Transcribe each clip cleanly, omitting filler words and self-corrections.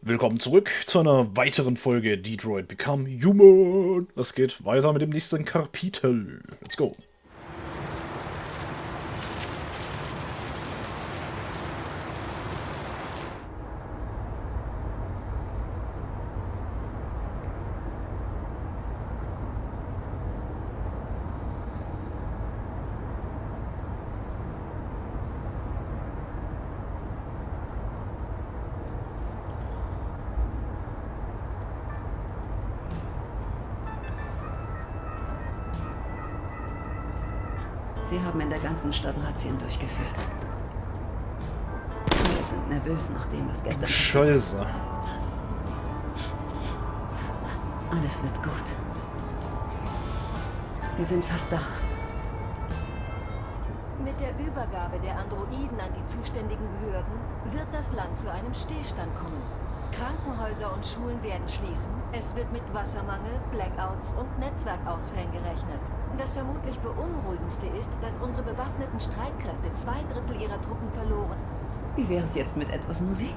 Willkommen zurück zu einer weiteren Folge Detroit Become Human. Es geht weiter mit dem nächsten Kapitel. Let's go. Sie haben in der ganzen Stadt Razzien durchgeführt. Wir sind nervös nach dem, was gestern passiert ist. Scheiße. Alles wird gut. Wir sind fast da. Mit der Übergabe der Androiden an die zuständigen Behörden wird das Land zu einem Stillstand kommen. Krankenhäuser und Schulen werden schließen. Es wird mit Wassermangel, Blackouts und Netzwerkausfällen gerechnet. Das vermutlich Beunruhigendste ist, dass unsere bewaffneten Streitkräfte 2/3 ihrer Truppen verloren. Wie wäre es jetzt mit etwas Musik?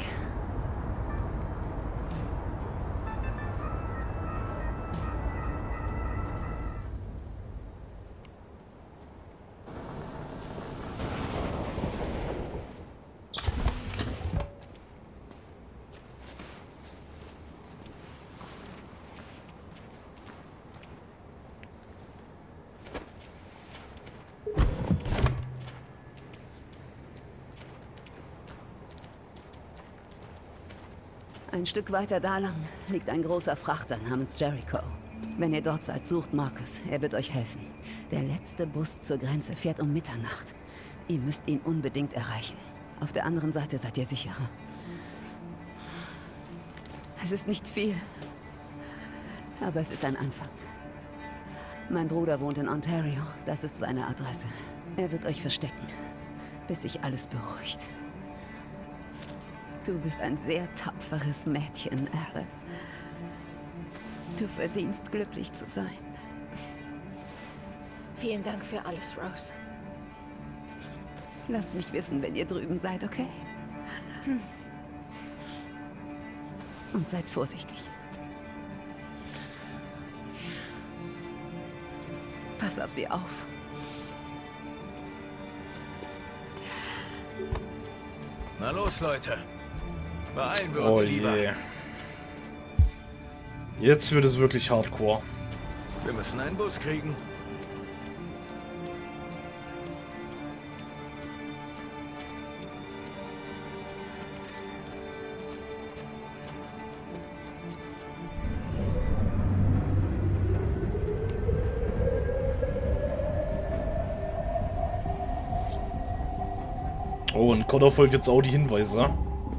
Ein Stück weiter da lang liegt ein großer Frachter namens Jericho. Wenn ihr dort seid, sucht Marcus. Er wird euch helfen. Der letzte Bus zur Grenze fährt um Mitternacht. Ihr müsst ihn unbedingt erreichen. Auf der anderen Seite seid ihr sicherer. Es ist nicht viel, aber es ist ein Anfang. Mein Bruder wohnt in Ontario. Das ist seine Adresse. Er wird euch verstecken, bis sich alles beruhigt. Du bist ein sehr tapferes Mädchen, Alice. Du verdienst, glücklich zu sein. Vielen Dank für alles, Rose. Lasst mich wissen, wenn ihr drüben seid, okay? Und seid vorsichtig. Pass auf sie auf. Na los, Leute. Beeilen wir Oh uns lieber. je. Jetzt wird es wirklich hardcore. Wir müssen einen Bus kriegen. Oh, und Connor folgt jetzt auch die Hinweise.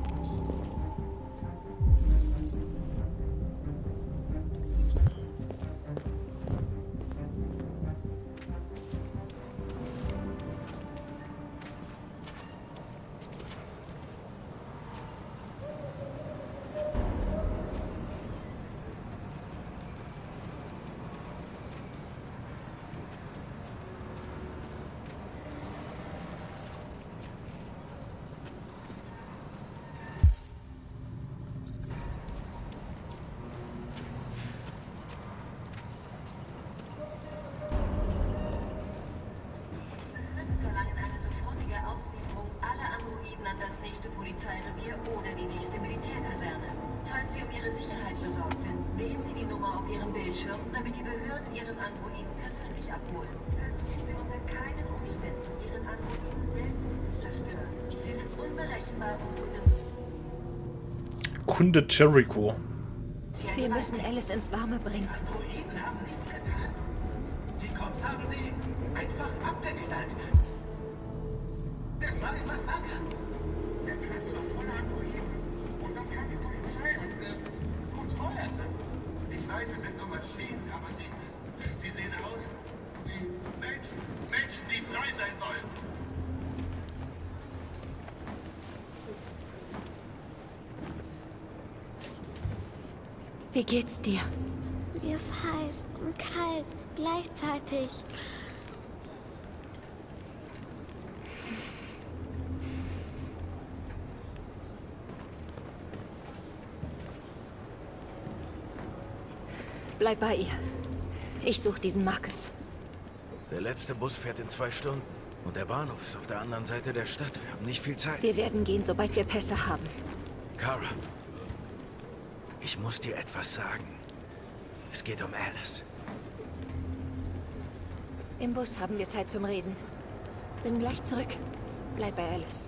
Verlangen eine sofortige Auslieferung aller Androiden an das nächste Polizeirevier oder die nächste Militärkaserne. Falls Sie um Ihre Sicherheit besorgt sind, wählen Sie die Nummer auf Ihrem Bildschirm, damit die Behörden Ihren Androiden persönlich abholen. Versuchen Sie unter keinen Umständen, Ihren Androiden selbst zu zerstören. Sie sind unberechenbar und Kunde Jericho. Wir müssen Alice ins Warme bringen. Androiden haben nichts getan. Die Cops haben sie einfach abgeknallt. Das war ein Massaker. Der Platz war voller Androiden. Und dann kam die Polizei und gut feuert. Ich weiß, sie sind nur Maschinen, aber sie sehen aus wie Menschen. Menschen, die frei sein wollen. Wie geht's dir? Mir ist heiß und kalt gleichzeitig. Bleib bei ihr. Ich suche diesen Marcus. Der letzte Bus fährt in 2 Stunden. Und der Bahnhof ist auf der anderen Seite der Stadt. Wir haben nicht viel Zeit. Wir werden gehen, sobald wir Pässe haben. Kara, ich muss dir etwas sagen. Es geht um Alice. Im Bus haben wir Zeit zum Reden. Bin gleich zurück. Bleib bei Alice.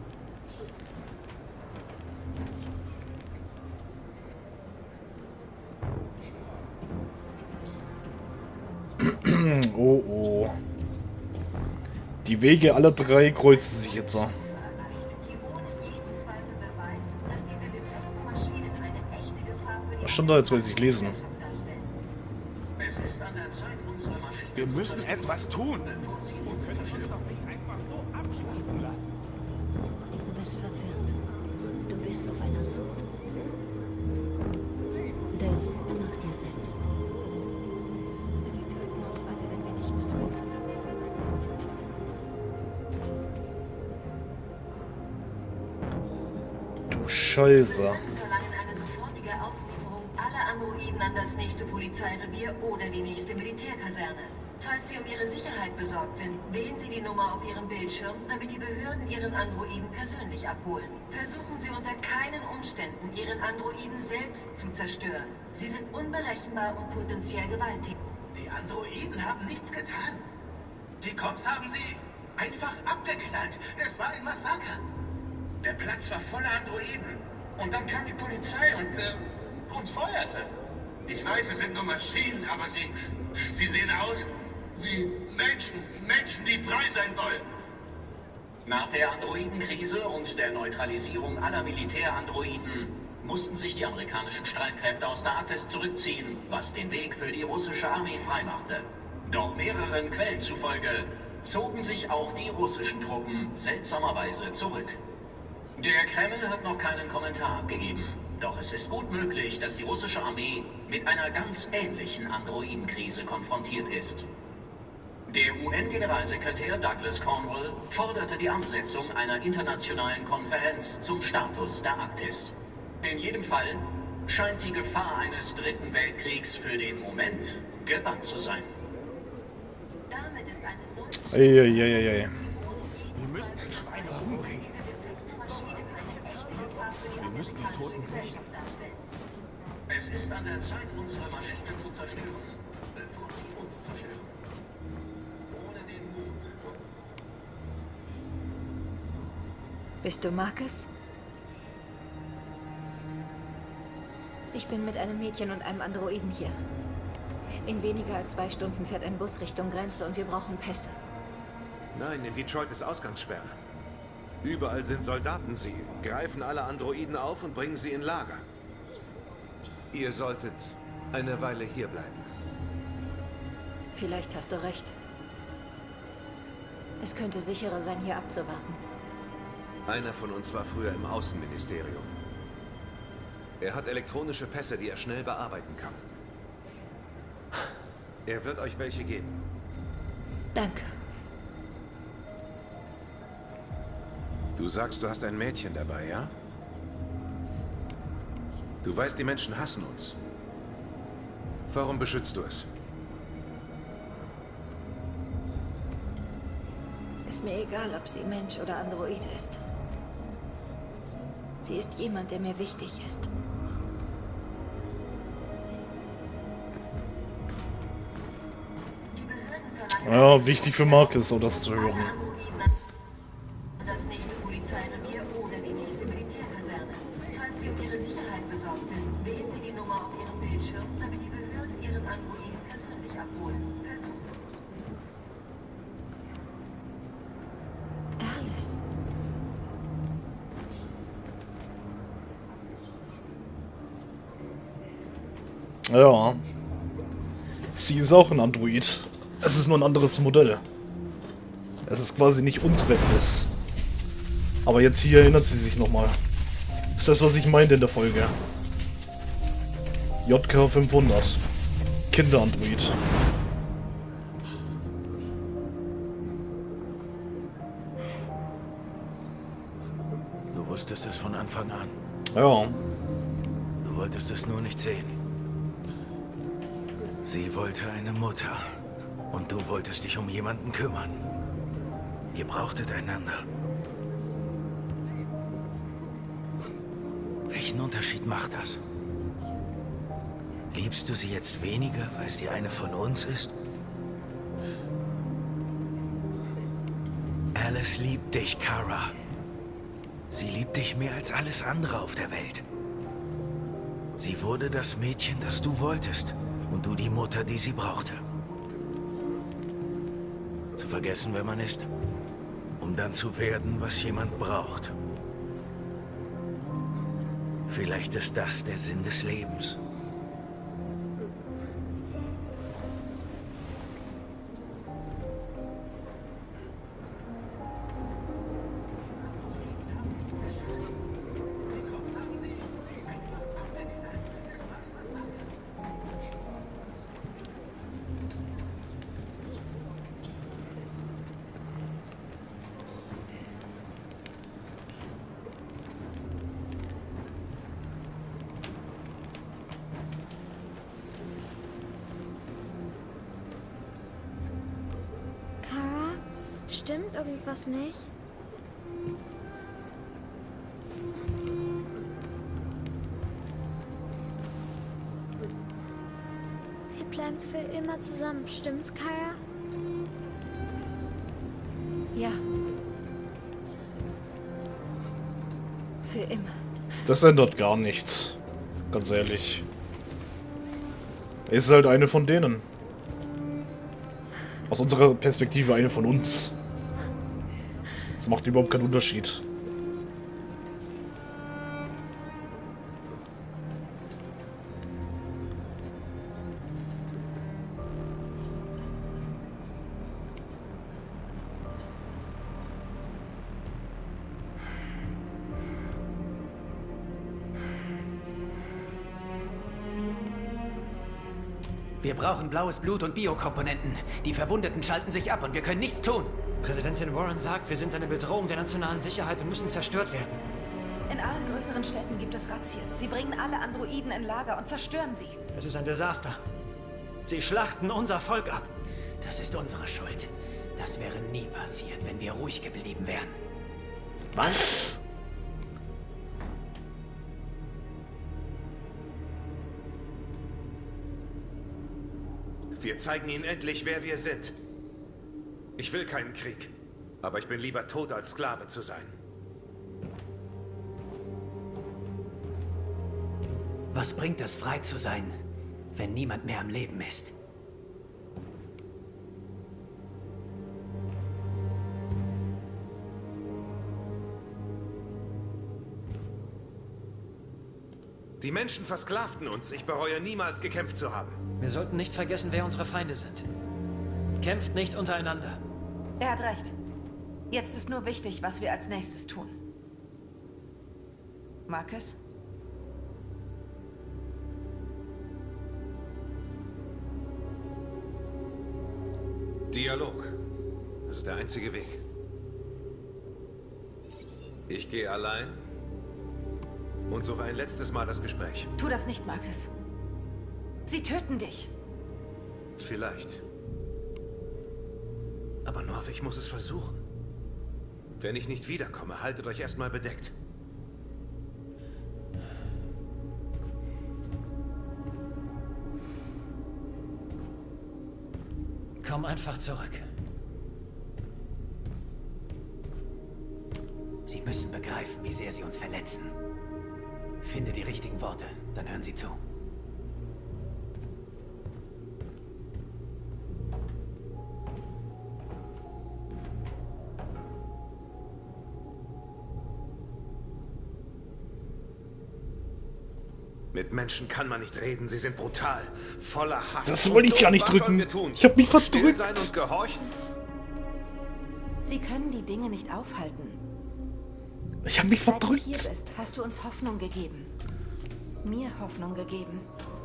Oh, oh. Die Wege aller 3 kreuzen sich jetzt. Die ohne jeden Zweifel beweist, dass diese defekten Maschinen eine echte Gefahr für die Was stand da? Jetzt will ich lesen. Es ist an der Zeit, unsere Maschine Wir müssen etwas tun. bevor sie uns zerstören. Du bist verwirrt. Du bist auf einer Suche. Der Suche nach dir selbst. Sie töten uns alle, wenn wir nichts tun. Du Scheiße. verlangen eine sofortige Auslieferung aller Androiden an das nächste Polizeirevier oder die nächste Militärkaserne. Falls Sie um Ihre Sicherheit besorgt sind, wählen Sie die Nummer auf Ihrem Bildschirm, damit die Behörden Ihren Androiden persönlich abholen. Versuchen Sie unter keinen Umständen, Ihren Androiden selbst zu zerstören. Sie sind unberechenbar und potenziell gewalttätig. Die Androiden haben nichts getan. Die Cops haben sie einfach abgeknallt. Es war ein Massaker. Der Platz war voller Androiden. Und dann kam die Polizei und uns feuerte. Ich weiß, es sind nur Maschinen, aber sie sehen aus wie Menschen. Menschen, die frei sein wollen. Nach der Androidenkrise und der Neutralisierung aller Militärandroiden mussten sich die amerikanischen Streitkräfte aus der Arktis zurückziehen, was den Weg für die russische Armee freimachte. Doch mehreren Quellen zufolge zogen sich auch die russischen Truppen seltsamerweise zurück. Der Kreml hat noch keinen Kommentar abgegeben, doch es ist gut möglich, dass die russische Armee mit einer ganz ähnlichen Androidenkrise konfrontiert ist. Der UN-Generalsekretär Douglas Cornwall forderte die Ansetzung einer internationalen Konferenz zum Status der Arktis. In jedem Fall scheint die Gefahr eines 3. Weltkriegs für den Moment gebannt zu sein. Damit ist eine Eieieiei. Wir müssen die Schweine umbringen. Wir müssen die Toten rächen. Es ist an der Zeit, unsere Maschine zu zerstören, bevor sie uns zerstören. Ohne den Mut. Bist du Marcus? Ich bin mit einem Mädchen und einem Androiden hier. In weniger als 2 Stunden fährt ein Bus Richtung Grenze und wir brauchen Pässe. Nein, in Detroit ist Ausgangssperre. Überall sind Soldaten. Sie greifen alle Androiden auf und bringen sie in Lager. Ihr solltet eine Weile hier bleiben. Vielleicht hast du recht. Es könnte sicherer sein, hier abzuwarten. Einer von uns war früher im Außenministerium. Er hat elektronische Pässe, die er schnell bearbeiten kann. Er wird euch welche geben. Danke. Du sagst, du hast ein Mädchen dabei, ja? Du weißt, die Menschen hassen uns. Warum beschützt du es? Ist mir egal, ob sie Mensch oder Android ist. Sie ist jemand, der mir wichtig ist. Ja, wichtig für Marcus, so das zu hören. Das nächste Polizeirevier oder die nächste Militärkaserne. Falls Sie um Ihre Sicherheit besorgt sind, wählen Sie die Nummer auf Ihrem Bildschirm, damit die Behörden Ihren Androiden persönlich abholen. Versuchen. Alice. Ja. Sie ist auch ein Android. Es ist nur ein anderes Modell. Es ist quasi nicht unsere Alice. Aber jetzt hier erinnert sie sich nochmal. Das ist das, was ich meinte in der Folge. JK500. Kinderandroid. Du wusstest es von Anfang an. Ja. Du wolltest es nur nicht sehen. Sie wollte eine Mutter. Und du wolltest dich um jemanden kümmern. Ihr brauchtet einander. Welchen Unterschied macht das? Liebst du sie jetzt weniger, weil sie eine von uns ist? Alice liebt dich, Kara. Sie liebt dich mehr als alles andere auf der Welt. Sie wurde das Mädchen, das du wolltest. Und du die Mutter, die sie brauchte. Zu vergessen, wer man ist, um dann zu werden, was jemand braucht. Vielleicht ist das der Sinn des Lebens. Stimmt irgendwas nicht? Wir bleiben für immer zusammen, stimmt's, Kara? Ja. Für immer. Das ändert gar nichts. Ganz ehrlich. Er ist halt eine von denen. Aus unserer Perspektive eine von uns. Das macht überhaupt keinen Unterschied. Wir brauchen blaues Blut und Biokomponenten. Die Verwundeten schalten sich ab und wir können nichts tun. Präsidentin Warren sagt, wir sind eine Bedrohung der nationalen Sicherheit und müssen zerstört werden. In allen größeren Städten gibt es Razzien. Sie bringen alle Androiden in Lager und zerstören sie. Es ist ein Desaster. Sie schlachten unser Volk ab. Das ist unsere Schuld. Das wäre nie passiert, wenn wir ruhig geblieben wären. Was? Wir zeigen ihnen endlich, wer wir sind. Ich will keinen Krieg, aber ich bin lieber tot, als Sklave zu sein. Was bringt es, frei zu sein, wenn niemand mehr am Leben ist? Die Menschen versklavten uns. Ich bereue niemals gekämpft zu haben. Wir sollten nicht vergessen, wer unsere Feinde sind. Kämpft nicht untereinander. Er hat recht. Jetzt ist nur wichtig, was wir als nächstes tun. Marcus? Dialog. Das ist der einzige Weg. Ich gehe allein und suche ein letztes Mal das Gespräch. Tu das nicht, Marcus. Sie töten dich. Vielleicht. Aber North, ich muss es versuchen. Wenn ich nicht wiederkomme, haltet euch erstmal bedeckt. Komm einfach zurück. Sie müssen begreifen, wie sehr sie uns verletzen. Finde die richtigen Worte, dann hören sie zu. Mit Menschen kann man nicht reden, sie sind brutal, voller Hass. Das wollte ich gar nicht drücken. Ich habe mich verdrückt. Still sein und gehorchen? Sie können die Dinge nicht aufhalten. Ich habe mich verdrückt. Seit du hier bist, hast du uns Hoffnung gegeben. Mir Hoffnung gegeben.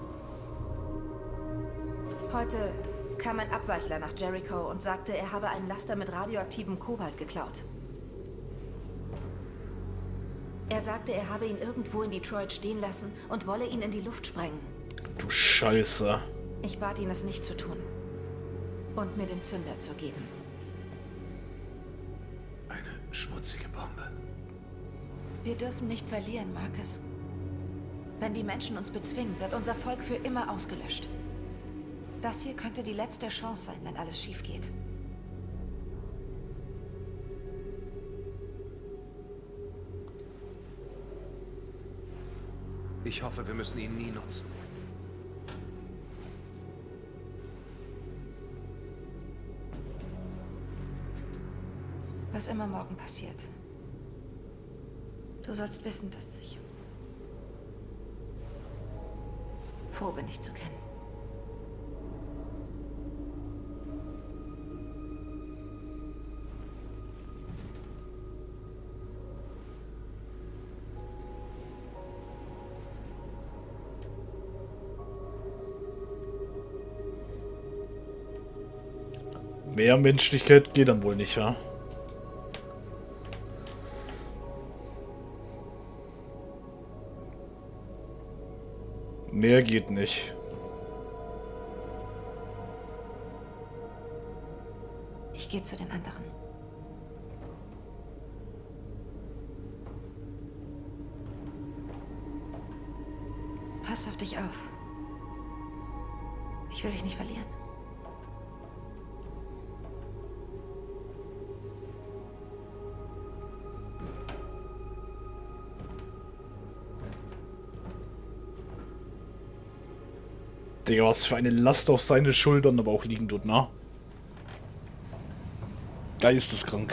Heute kam ein Abweichler nach Jericho und sagte, er habe einen Laster mit radioaktivem Kobalt geklaut. Er sagte, er habe ihn irgendwo in Detroit stehen lassen und wolle ihn in die Luft sprengen. Du Scheiße. Ich bat ihn, es nicht zu tun. Und mir den Zünder zu geben. Eine schmutzige Bombe. Wir dürfen nicht verlieren, Marcus. Wenn die Menschen uns bezwingen, wird unser Volk für immer ausgelöscht. Das hier könnte die letzte Chance sein, wenn alles schief geht. Ich hoffe, wir müssen ihn nie nutzen. Was immer morgen passiert. Du sollst wissen, dass ich froh bin, dich zu kennen. Mehr Menschlichkeit geht dann wohl nicht, ja? Mehr geht nicht. Ich gehe zu den anderen. Pass auf dich auf. Ich will dich nicht verlieren. Digga, was für eine Last auf seine Schultern aber auch liegen tut, na? Geisteskrank.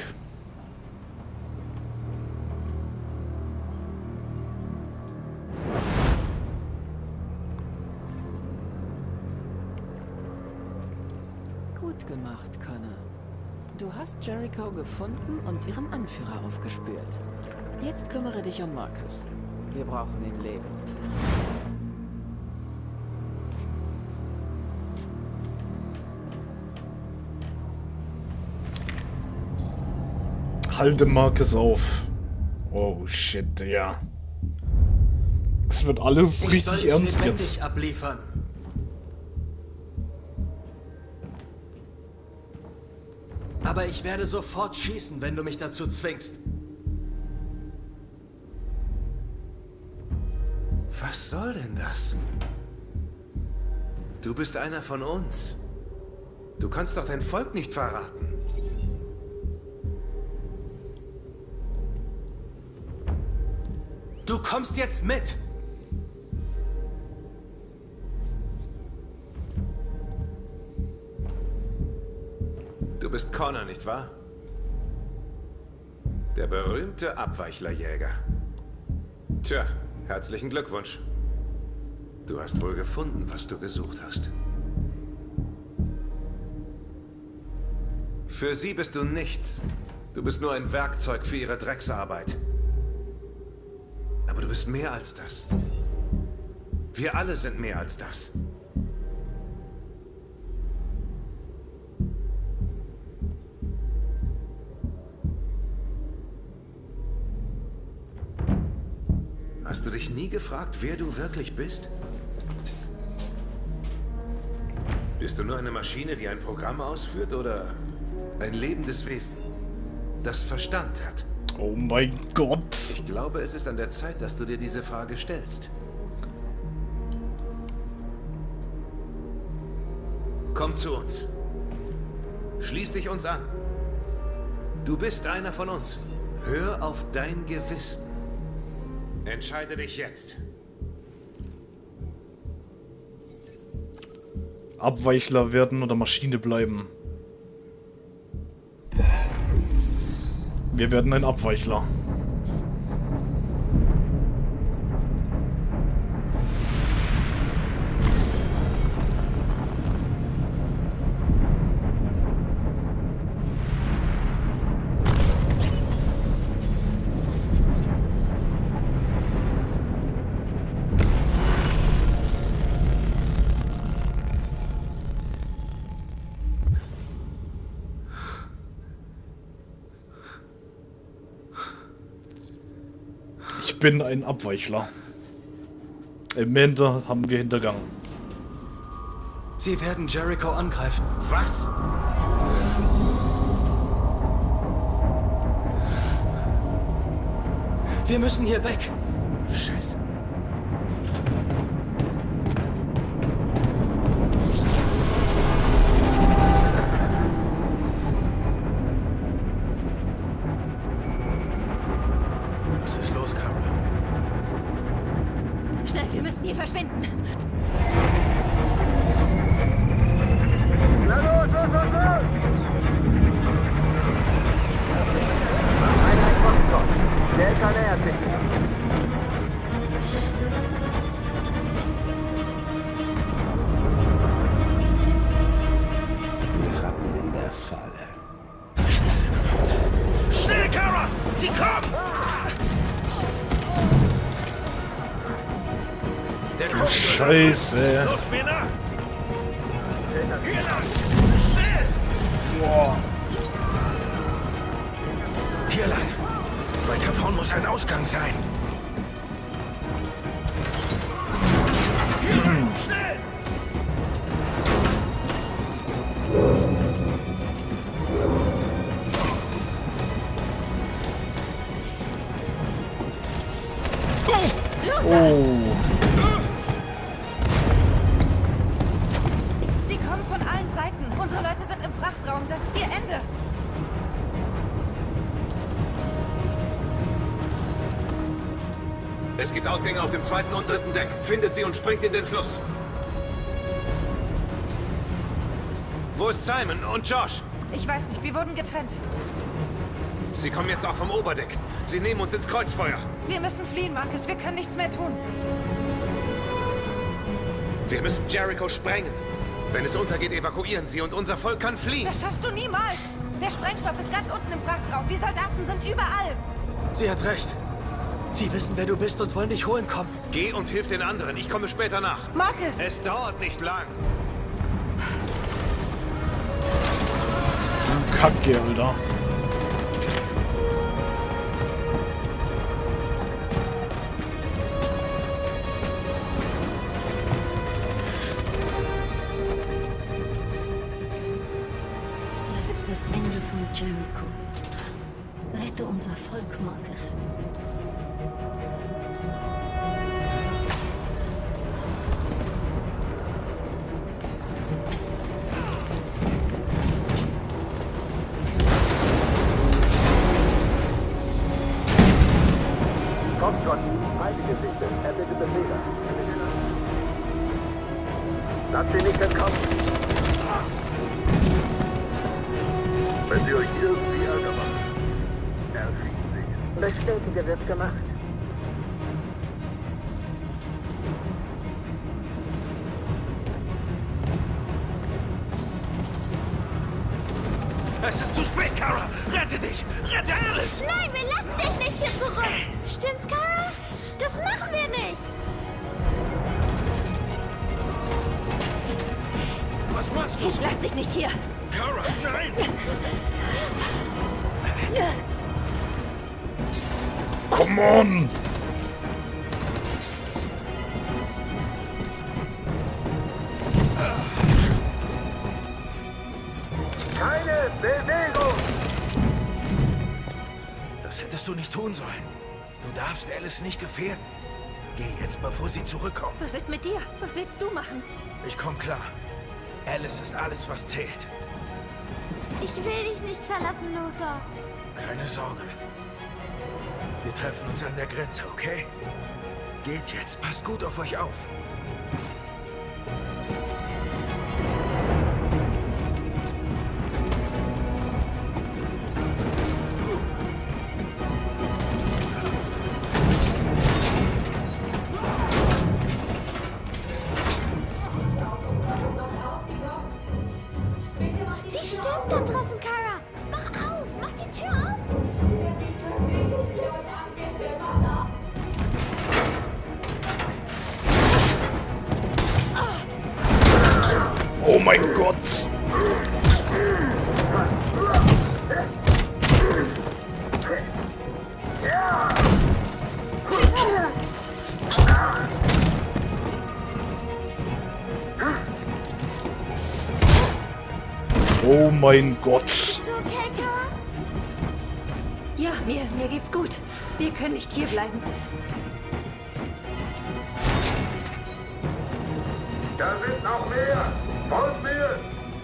Gut gemacht, Connor. Du hast Jericho gefunden und ihren Anführer aufgespürt. Jetzt kümmere dich um Marcus. Wir brauchen ihn lebend. Halte Marcus auf. Oh shit, ja. Es wird alles richtig ernst jetzt. Abliefern. Aber ich werde sofort schießen, wenn du mich dazu zwingst. Was soll denn das? Du bist einer von uns. Du kannst doch dein Volk nicht verraten. Du kommst jetzt mit! Du bist Connor, nicht wahr? Der berühmte Abweichlerjäger. Tja, herzlichen Glückwunsch. Du hast wohl gefunden, was du gesucht hast. Für sie bist du nichts. Du bist nur ein Werkzeug für ihre Drecksarbeit. Aber du bist mehr als das. Wir alle sind mehr als das. Hast du dich nie gefragt, wer du wirklich bist? Bist du nur eine Maschine, die ein Programm ausführt, oder ein lebendes Wesen, das Verstand hat? Oh mein Gott. Ich glaube, es ist an der Zeit, dass du dir diese Frage stellst. Komm zu uns. Schließ dich uns an. Du bist einer von uns. Hör auf dein Gewissen. Entscheide dich jetzt. Abweichler werden oder Maschine bleiben. Wir werden ein Abweichler. Ich bin ein Abweichler. Amanda haben wir hintergangen. Sie werden Jericho angreifen. Was? Wir müssen hier weg. Scheiße. Was ist los, Kara? Schnell, wir müssen hier verschwinden. Na los, los, los, los! Einheit Foxtrot. Delta nähert sich. Wir Ratten in der Falle. Schnell, Kara! Sie kommen! Der kommt. Scheiße. Los, mir nach! Hier lang! Boah. Hier lang. Weiter vorn muss ein Ausgang sein. Schnell! Oh. Sie kommen von allen Seiten. Unsere Leute sind im Frachtraum. Das ist ihr Ende. Es gibt Ausgänge auf dem 2. und 3. Deck. Findet sie und springt in den Fluss. Wo ist Simon und Josh? Ich weiß nicht, wir wurden getrennt. Sie kommen jetzt auch vom Oberdeck. Sie nehmen uns ins Kreuzfeuer. Wir müssen fliehen, Marcus. Wir können nichts mehr tun. Wir müssen Jericho sprengen. Wenn es untergeht, evakuieren sie und unser Volk kann fliehen. Das schaffst du niemals. Der Sprengstoff ist ganz unten im Frachtraum. Die Soldaten sind überall. Sie hat recht. Sie wissen, wer du bist und wollen dich holen kommen. Geh und hilf den anderen. Ich komme später nach. Marcus! Es dauert nicht lang. Kacke, Alter. Das ist das Ende von Jericho. Rette unser Volk, Marcus. Foxtrot, heilige Sichte. Er bitte Befehle. Lasst sie nicht entkommen. Wenn sie euch irgendwie Ärger machen, erschießt sie. Bestätige, wird gemacht. Es ist zu spät, Kara! Rette dich! Rette Alice! Nein, wir lassen dich nicht hier zurück. Stimmt's, Kara? Das machen wir nicht. Was machst du? Ich lass dich nicht hier. Kara, nein! Come on! Keine Bewegung! Das hättest du nicht tun sollen. Du darfst Alice nicht gefährden. Geh jetzt, bevor sie zurückkommt. Was ist mit dir? Was willst du machen? Ich komm klar. Alice ist alles, was zählt. Ich will dich nicht verlassen, Loser. Keine Sorge. Wir treffen uns an der Grenze, okay? Geht jetzt. Passt gut auf euch auf. Sie stimmt da draußen, Kara. Mach auf, mach die Tür auf. Oh mein Gott! Oh mein Gott. Bist du okay, Kara? Ja, mir geht's gut. Wir können nicht hier bleiben. Da sind noch mehr! Folgt mir!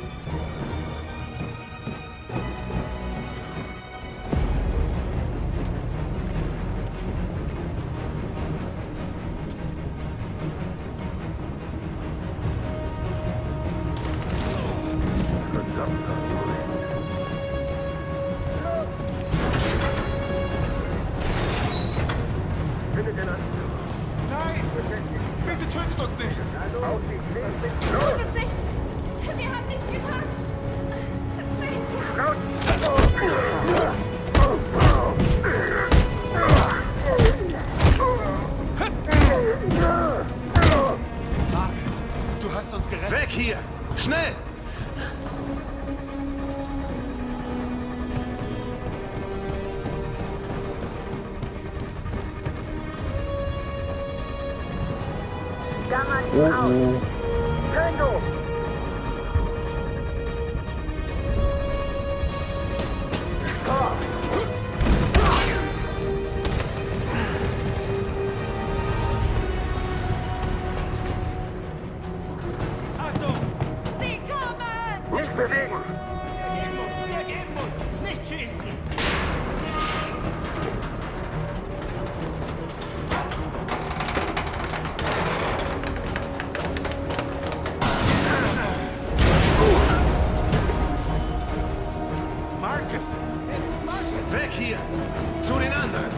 Nein! Bitte tötet uns nicht! Tut nichts! Wir haben nichts getan! Marcus, du hast uns gerettet. Weg hier! Schnell! Oh oh. Achtung! Sie kommen! Nicht bewegen! Wir geben uns. Nicht schießen. Marcus! Es ist Marcus! Weg hier! Zu den anderen!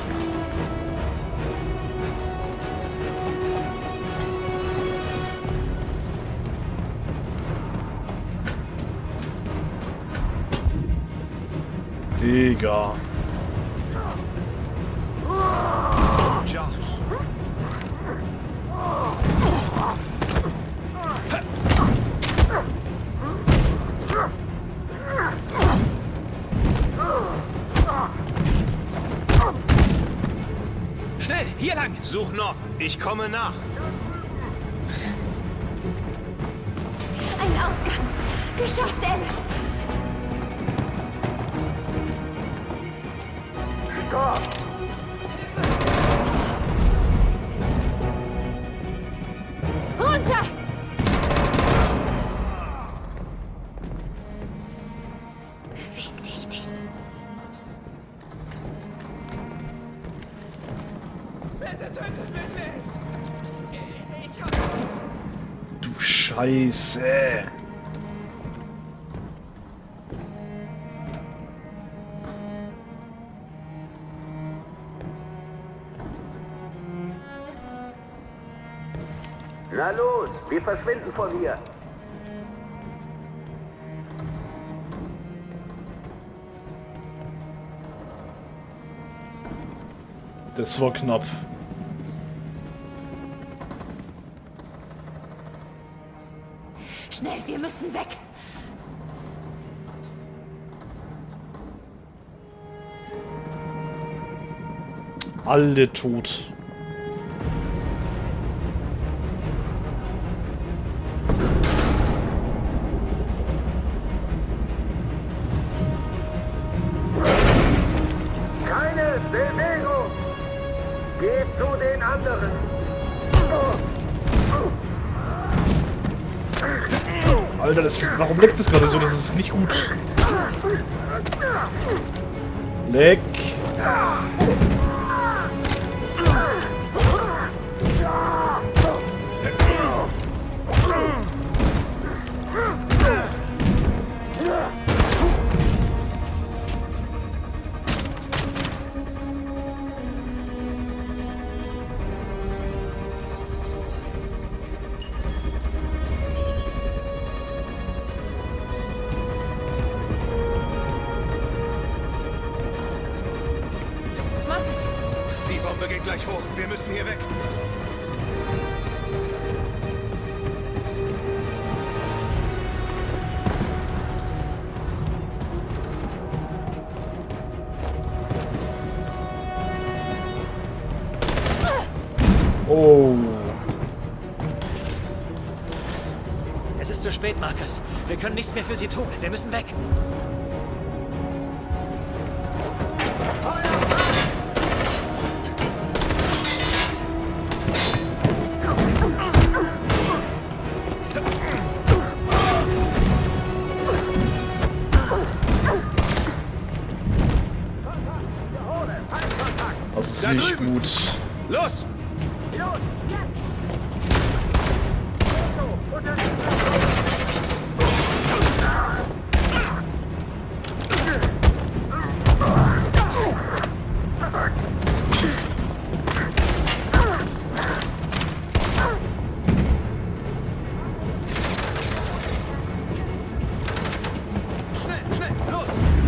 Digga. Josh! Schnell, hier lang! Such noch! Ich komme nach! Ein Ausgang! Geschafft, Alice! Stopp! Runter! Beweg dich nicht! Bitte tötet mich nicht! Ich hab... Du Scheiße. Na los, wir verschwinden von hier! Das war knapp. Schnell, wir müssen weg! Alle tot. Keine Bewegung! Geht zu den anderen! Alter, warum leckt das gerade so? Das ist nicht gut. Leck. Die Bombe geht gleich hoch. Wir müssen hier weg. Oh. Es ist zu spät, Marcus. Wir können nichts mehr für sie tun. Wir müssen weg. Das ist nicht gut. Los! Schnell, los!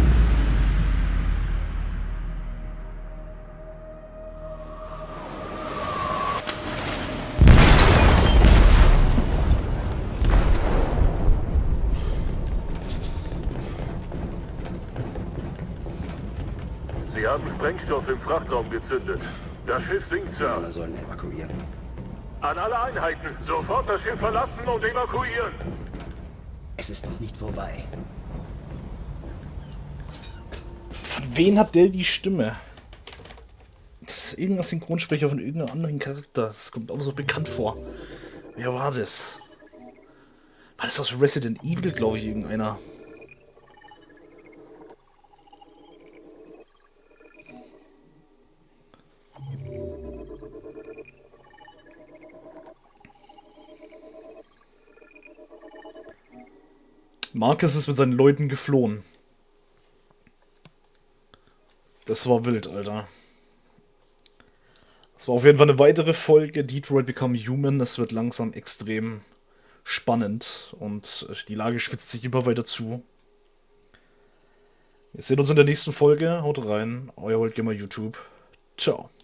Sie haben Sprengstoff im Frachtraum gezündet. Das Schiff sinkt, Sir. Alle sollen evakuieren. An alle Einheiten, sofort das Schiff verlassen und evakuieren. Es ist noch nicht vorbei. Von wem hat der die Stimme? Das ist irgendein Synchronsprecher von irgendeinem anderen Charakter. Das kommt auch so bekannt vor. Wer war das? War das aus Resident Evil, glaube ich, irgendeiner? Marcus ist mit seinen Leuten geflohen. Das war wild, Alter. Das war auf jeden Fall eine weitere Folge Detroit Become Human. Es wird langsam extrem spannend und die Lage spitzt sich immer weiter zu. Wir sehen uns in der nächsten Folge. Haut rein. Euer Oldgamer YouTube. Ciao.